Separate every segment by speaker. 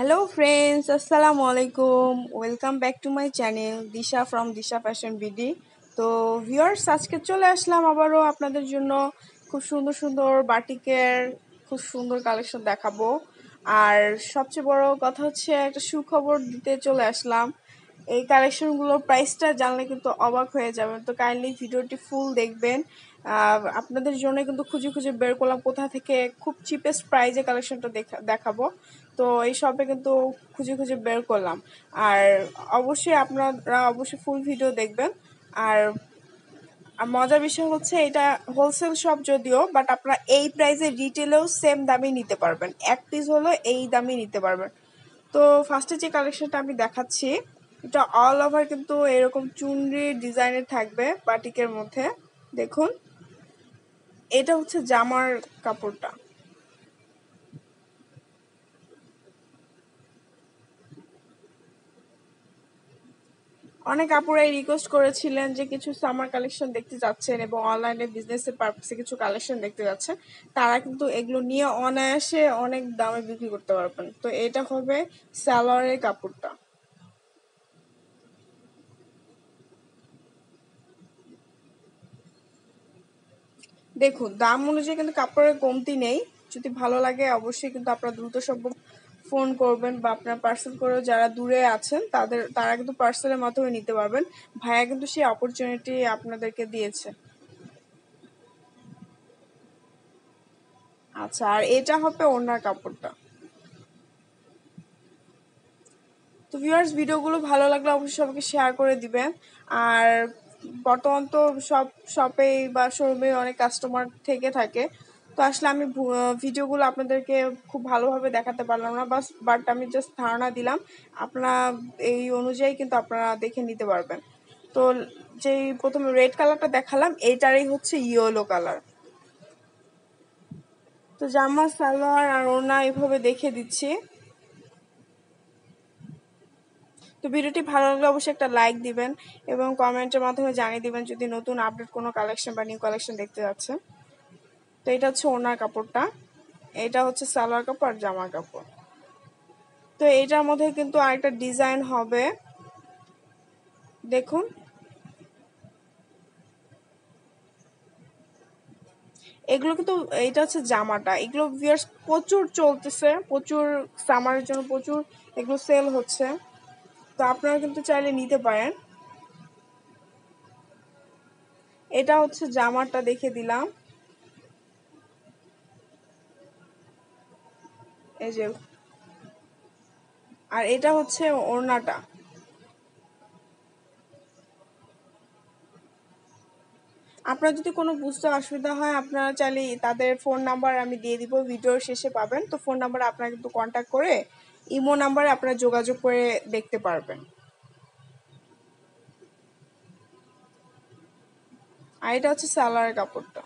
Speaker 1: Hello friends, Assalamu alaikum. Welcome back to my channel Disha from Disha Fashion BD. তো viewers আজকে চলে আসলাম আবারও আপনাদের জন্য খুব সুন্দর সুন্দর বাটিকের খুব সুন্দর কালেকশন দেখাবো। আর সবচেয়ে বড় কথা হচ্ছে একটা সুখবর দিতে চলে আসলাম। এই কালেকশনগুলোর প্রাইসটা জানলে কিন্তু অবাক হয়ে যাবেন। তো কাইন্ডলি ভিডিওটি ফুল দেখবেন। আপনাদের জন্য কিন্তু খুঁজে খুঁজে বের করলাম কোথা থেকে খুব চিপেস্ট প্রাইজে কালেকশনটা দেখাবো। তো এই শপে কিন্তু খুঁজে খুঁজে বের করলাম। আর অবশ্যই আপনারা অবশ্যই ফুল ভিডিও দেখবেন। আর মজার বিষয় হচ্ছে এটা হোলসেল শপ যদিও, বাট আপনারা এই প্রাইসে রিটেলেও সেম দামে নিতে পারবেন। এক পিস হলো এই দামে নিতে পারবেন। তো ফার্স্টে যে কালেকশনটা আমি দেখাচ্ছি, এটা অল ওভার কিন্তু এরকম চুনরি ডিজাইনের থাকবে বাটিকের মধ্যে। দেখুন, এটা হচ্ছে জামার কাপড়টা। অনেক আপুরাই রিকোয়েস্ট করেছিলেন যে কিছু সামার কালেকশন দেখতে যাচ্ছেন এবং অনলাইনে বিজনেসের পারপাসে কিছু কালেকশন দেখতে যাচ্ছেন, তারা কিন্তু এগুলো নিয়ে অনায়াসে অনেক দামে বিক্রি করতে পারবেন। তো এটা হবে সালোয়ারের কাপড়টা। দেখুন, দাম অনুযায়ী কিন্তু কাপড়ের কমতি নেই। যদি ভালো লাগে অবশ্যই কিন্তু আপনারা দ্রুত সম্ভব ফোন করবেন বা আপনার পার্সেল করেও যারা দূরে আছেন তারা কিন্তু পার্সেলের মাধ্যমে নিতে পারবেন। ভাইয়া কিন্তু সেই অপরচুনিটি আপনাদেরকে দিয়েছে। আচ্ছা, আর এটা হবে ওড়নার কাপড়টা। তো ভিউয়ার্স, ভিডিওগুলো ভালো লাগলে অবশ্যই সবাইকে শেয়ার করে দিবেন। আর বর্তমান তো সব শপেই বা শোরুমে অনেক কাস্টমার থেকে থাকে। তো আসলে আমি ভিডিওগুলো আপনাদেরকে খুব ভালোভাবে দেখাতে পারলাম না, বাট আমি জাস্ট ধারণা দিলাম। আপনারা এই অনুযায়ী কিন্তু আপনারা দেখে নিতে পারবেন। তো যেই প্রথমে রেড কালারটা দেখালাম, এইটারই হচ্ছে ইয়েলো কালার। তো জামা, সালোয়ার আর ওড়না এভাবে দেখে দিচ্ছি। তো ভিডিওটি ভালো লাগলে অবশ্যই একটা লাইক দিবেন এবং কমেন্টের মাধ্যমে জানিয়ে দিবেন যদি নতুন আপডেট কোনো কালেকশন বা নিউ কালেকশন দেখতে যাচ্ছে। তো এটা হচ্ছে ওড়নার কাপড়টা, এটা হচ্ছে সালোয়ার কাপড় আর জামার কাপড়। তো এইটার মধ্যে কিন্তু আরেকটা ডিজাইন হবে, দেখুন। এগুলো কিন্তু, এটা হচ্ছে জামাটা। এগুলো ভিউয়ার্স প্রচুর চলতেছে, প্রচুর সামারের জন্য প্রচুর এগুলো সেল হচ্ছে। তো আপনারা কিন্তু চাইলে নিতে পারেন। এটা হচ্ছে জামাটা দেখে দিলাম, এই যে। আর এটা হচ্ছে ওড়নাটা। আপনার যদি কোনো বুঝতে অসুবিধা হয়, আপনারা চাইলে তাদের ফোন নাম্বার আমি দিয়ে দিব, ভিডিওর শেষে পাবেন। তো ফোন নাম্বারে আপনারা কিন্তু কন্ট্যাক্ট করে ইমো নাম্বারে আপনারা যোগাযোগ করে দেখতে পারবেন। আর এটা হচ্ছে সালোয়ারের কাপড়টা।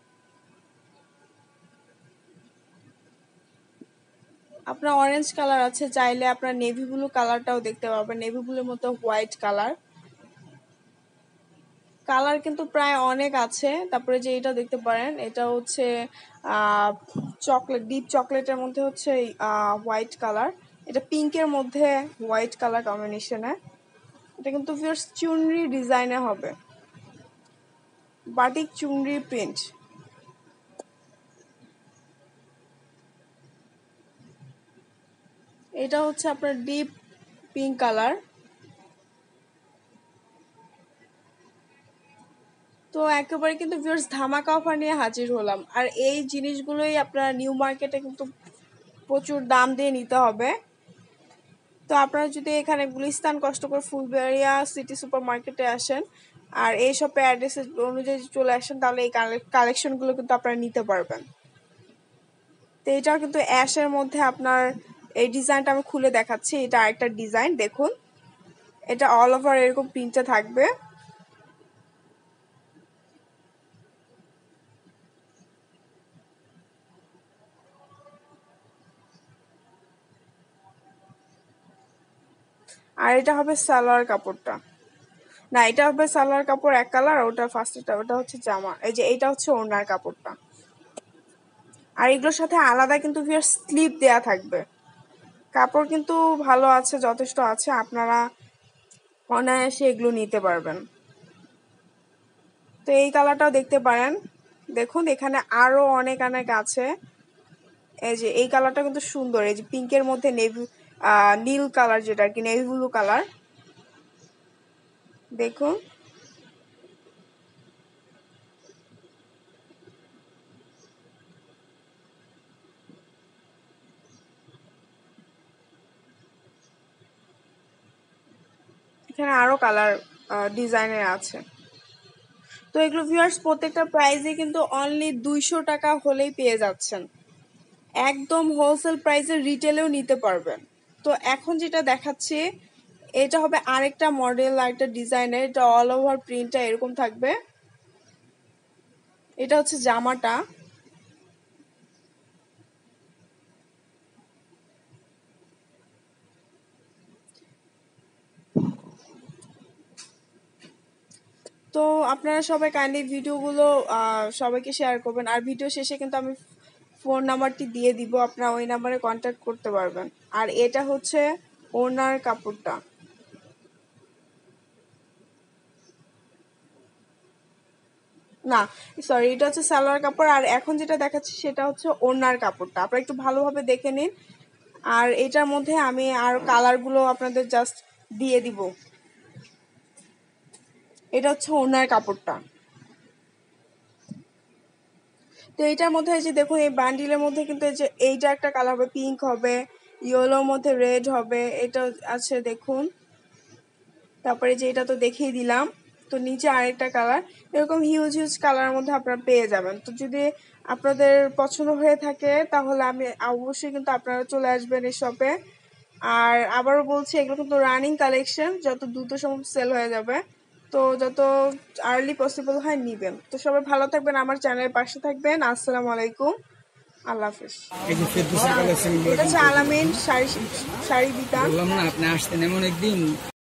Speaker 1: আপনার অরেঞ্জ কালার আছে, চাইলে আপনার নেভি ব্লু কালারটাও দেখতে পারবেন। নেভি ব্লুর মতো হোয়াইট কালার, কালার কিন্তু প্রায় অনেক আছে। তারপরে যে এটা দেখতে পারেন, এটা হচ্ছে চকলেট, ডিপ চকলেটের মধ্যে হচ্ছে হোয়াইট কালার। এটা পিঙ্কের মধ্যে হোয়াইট কালার কম্বিনেশনে। এটা কিন্তু ফিয়ার্স চুনরি ডিজাইনে হবে, বাটিক চুনরি প্রিন্ট। এটা হচ্ছে আপনার ডিপ পিঙ্ক কালার। তো একেবারে কিন্তু ভিউয়ার্স ধামাকা অফার নিয়ে হাজির হলাম। আর এই জিনিসগুলোই আপনার নিউ মার্কেটে কিন্তু প্রচুর দাম দিয়ে নিতে হবে। তো আপনারা যদি এখানে গুলিস্তান, কষ্টকর, ফুলবাড়িয়া সিটি সুপার মার্কেটে আসেন আর এই শপে অ্যাড্রেস অনুযায়ী চলে আসেন, তাহলে এই কালেকশনগুলো কিন্তু আপনারা নিতে পারবেন। তো এটাও কিন্তু অ্যাশের মধ্যে আপনার, এই ডিজাইনটা আমি খুলে দেখাচ্ছি। এটা আরেকটা ডিজাইন, দেখুন। এটা অল ওভার এরকম প্রিন্টটা থাকবে। আর এটা হবে সালোয়ার কাপড়টা। না, এটা হবে সালোয়ার কাপড় এক কালার, ওটা ফার্স্ট, ওটা হচ্ছে জামা। এই যে এইটা হচ্ছে ওড়নার কাপড়টা। আর এগুলোর সাথে আলাদা কিন্তু স্লিপ দেয়া থাকবে। কাপড় কিন্তু ভালো আছে, যথেষ্ট আছে, আপনারা অনায়াসে এগুলো নিতে পারবেন। তো এই কালারটাও দেখতে পারেন, দেখুন এখানে আরো অনেক অনেক আছে। এই যে এই কালারটা কিন্তু সুন্দর, এই যে পিঙ্কের মধ্যে নেভি নীল কালার, যেটা আর কি নেভি ব্লু কালার, দেখুন। এখানে আরো কালার ডিজাইনের আছে। তো এগুলো ভিউয়ার্স প্রত্যেকটা প্রাইসে কিন্তু অনলি 200 টাকা হলেই পেয়ে যাচ্ছেন, একদম হোলসেল প্রাইসে রিটেলেও নিতে পারবেন। তো এখন যেটা দেখাচ্ছি এটা হবে আরেকটা মডেল, আরেকটা ডিজাইনের, এটা অল ওভার প্রিন্টটা এরকম থাকবে। এটা হচ্ছে জামাটা, তো আপনারা সবাই কাইন্ডলি ভিডিওগুলো সবাইকে শেয়ার করবেন, আর ভিডিও শেষে কিন্তু আমি ফোন নাম্বারটি দিয়ে দিব, আপনারা ওই নাম্বারে কন্ট্যাক্ট করতে পারবেন। আর এটা হচ্ছে ওনার কাপড়টা, না সরি, এটা হচ্ছে সালোয়ার কাপড়, আর এখন যেটা দেখাচ্ছি সেটা হচ্ছে ওড়নার কাপড়টা, আপনারা একটু ভালোভাবে দেখে নিন। আর এটার মধ্যে আমি আর কালারগুলো আপনাদের জাস্ট দিয়ে দিব। এটা হচ্ছে ওড়নার কাপড়টা। তো এইটার মধ্যে এই যে দেখুন, এই বান্ডিলের মধ্যে কিন্তু এই যে এইটা একটা কালার হবে, পিঙ্ক হবে, ইয়েলোর মধ্যে রেড হবে, এটা আছে দেখুন। তারপরে যে এটা তো দেখিয়ে দিলাম, তো নিচে আরেকটা কালার, এরকম হিউজ হিউজ কালারের মধ্যে আপনারা পেয়ে যাবেন। তো যদি আপনাদের পছন্দ হয়ে থাকে তাহলে আমি অবশ্যই কিন্তু আপনারা চলে আসবেন এই শপে। আর আবারও বলছি, এগুলো কিন্তু রানিং কালেকশন, যত দ্রুত সম্ভব সেল হয়ে যাবে, তো যত আর্লি পসিবল হয় নিবেন। তো সবাই ভালো থাকবেন, আমার চ্যানেলের পাশে থাকবেন। আসসালামু আলাইকুম, আল্লাহ হাফেজ। এটা হচ্ছে আলামিন শাড়ি বিতান।
Speaker 2: বললাম না আপনি আসতেন এমন একদিন।